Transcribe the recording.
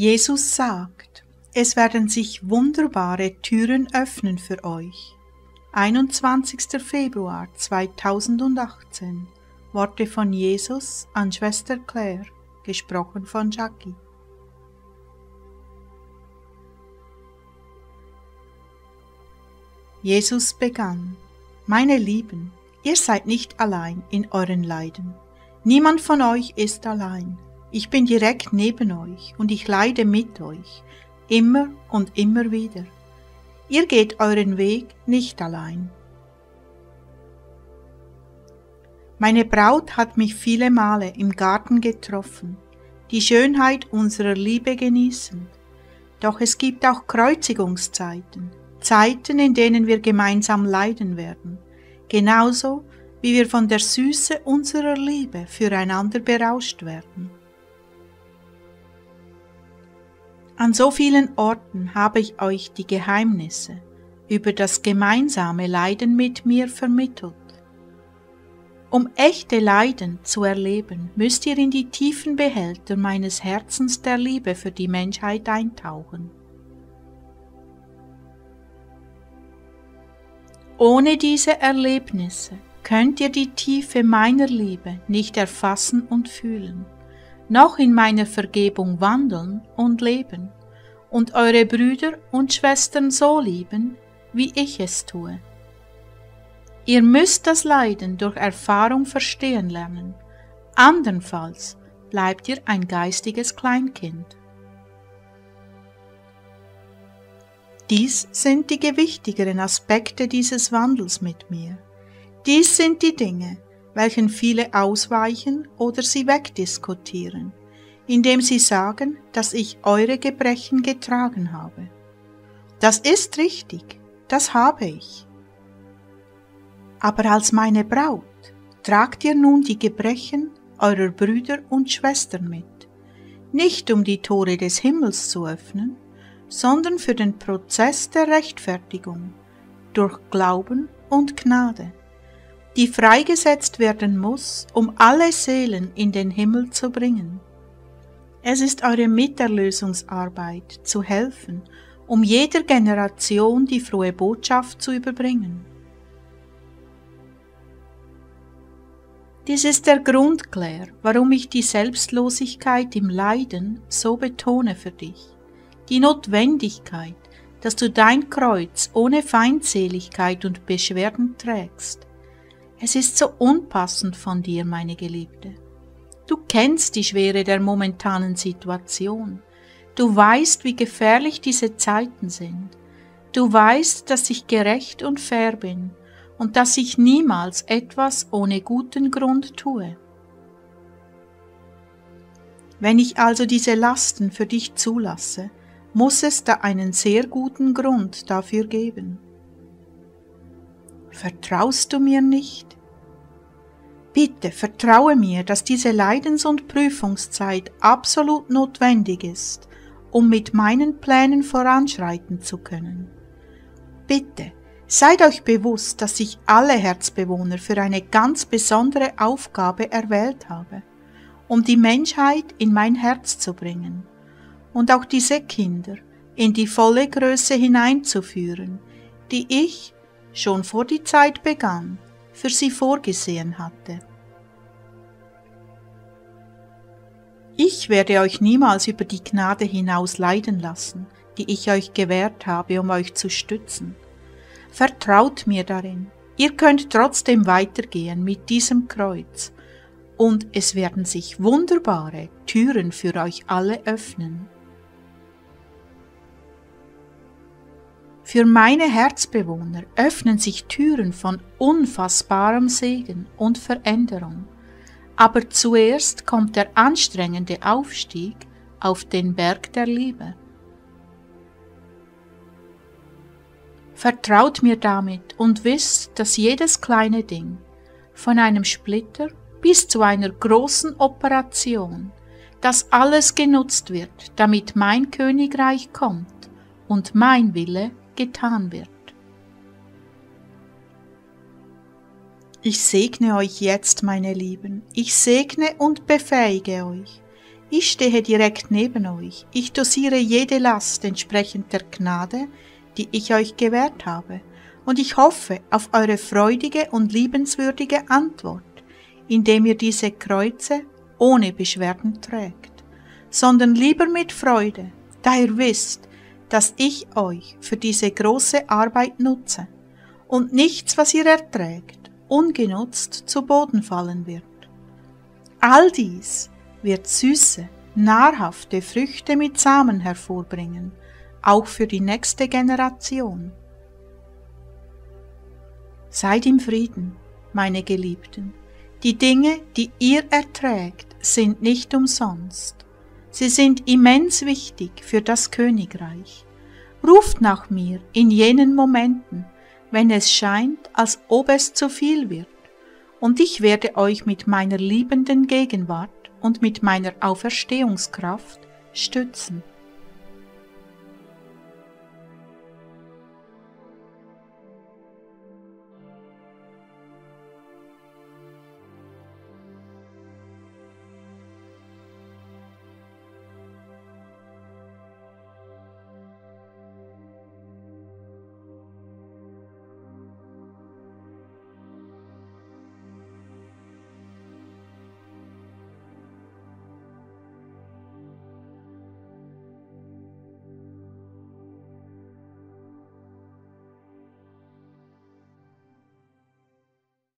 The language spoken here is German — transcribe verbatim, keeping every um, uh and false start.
Jesus sagt, es werden sich wunderbare Türen öffnen für euch. einundzwanzigster Februar zweitausendachtzehn. Worte von Jesus an Schwester Claire, gesprochen von Jackie. Jesus begann: Meine Lieben, ihr seid nicht allein in euren Leiden. Niemand von euch ist allein. Ich bin direkt neben euch und ich leide mit euch, immer und immer wieder. Ihr geht euren Weg nicht allein. Meine Braut hat mich viele Male im Garten getroffen, die Schönheit unserer Liebe genießend. Doch es gibt auch Kreuzigungszeiten, Zeiten, in denen wir gemeinsam leiden werden, genauso wie wir von der Süße unserer Liebe füreinander berauscht werden. An so vielen Orten habe ich euch die Geheimnisse über das gemeinsame Leiden mit mir vermittelt. Um echte Leiden zu erleben, müsst ihr in die tiefen Behälter meines Herzens der Liebe für die Menschheit eintauchen. Ohne diese Erlebnisse könnt ihr die Tiefe meiner Liebe nicht erfassen und fühlen, noch in meiner Vergebung wandeln und leben und eure Brüder und Schwestern so lieben, wie ich es tue. Ihr müsst das Leiden durch Erfahrung verstehen lernen, andernfalls bleibt ihr ein geistiges Kleinkind. Dies sind die gewichtigeren Aspekte dieses Wandels mit mir. Dies sind die Dinge, welchen viele ausweichen oder sie wegdiskutieren, indem sie sagen, dass ich eure Gebrechen getragen habe. Das ist richtig, das habe ich. Aber als meine Braut tragt ihr nun die Gebrechen eurer Brüder und Schwestern mit, nicht um die Tore des Himmels zu öffnen, sondern für den Prozess der Rechtfertigung durch Glauben und Gnade, die freigesetzt werden muss, um alle Seelen in den Himmel zu bringen. Es ist eure Miterlösungsarbeit, zu helfen, um jeder Generation die frohe Botschaft zu überbringen. Dies ist der Grund, Claire, warum ich die Selbstlosigkeit im Leiden so betone für dich, die Notwendigkeit, dass du dein Kreuz ohne Feindseligkeit und Beschwerden trägst. Es ist so unpassend von dir, meine Geliebte. Du kennst die Schwere der momentanen Situation. Du weißt, wie gefährlich diese Zeiten sind. Du weißt, dass ich gerecht und fair bin und dass ich niemals etwas ohne guten Grund tue. Wenn ich also diese Lasten für dich zulasse, muss es da einen sehr guten Grund dafür geben. Vertraust du mir nicht? Bitte vertraue mir, dass diese Leidens- und Prüfungszeit absolut notwendig ist, um mit meinen Plänen voranschreiten zu können. Bitte, seid euch bewusst, dass ich alle Herzbewohner für eine ganz besondere Aufgabe erwählt habe, um die Menschheit in mein Herz zu bringen und auch diese Kinder in die volle Größe hineinzuführen, die ich, schon vor die Zeit begann, für sie vorgesehen hatte. Ich werde euch niemals über die Gnade hinaus leiden lassen, die ich euch gewährt habe, um euch zu stützen. Vertraut mir darin, ihr könnt trotzdem weitergehen mit diesem Kreuz, und es werden sich wunderbare Türen für euch alle öffnen. Für meine Herzbewohner öffnen sich Türen von unfassbarem Segen und Veränderung. Aber zuerst kommt der anstrengende Aufstieg auf den Berg der Liebe. Vertraut mir damit und wisst, dass jedes kleine Ding, von einem Splitter bis zu einer großen Operation, dass alles genutzt wird, damit mein Königreich kommt und mein Wille getan wird. Ich segne euch jetzt, meine Lieben, ich segne und befähige euch. Ich stehe direkt neben euch. Ich dosiere jede Last entsprechend der Gnade, die ich euch gewährt habe, und ich hoffe auf eure freudige und liebenswürdige Antwort, indem ihr diese Kreuze ohne Beschwerden trägt, sondern lieber mit Freude, da ihr wisst, dass ich euch für diese große Arbeit nutze und nichts, was ihr erträgt, ungenutzt zu Boden fallen wird. All dies wird süße, nahrhafte Früchte mit Samen hervorbringen, auch für die nächste Generation. Seid im Frieden, meine Geliebten. Die Dinge, die ihr erträgt, sind nicht umsonst. Sie sind immens wichtig für das Königreich. Ruft nach mir in jenen Momenten, wenn es scheint, als ob es zu viel wird, und ich werde euch mit meiner liebenden Gegenwart und mit meiner Auferstehungskraft stützen.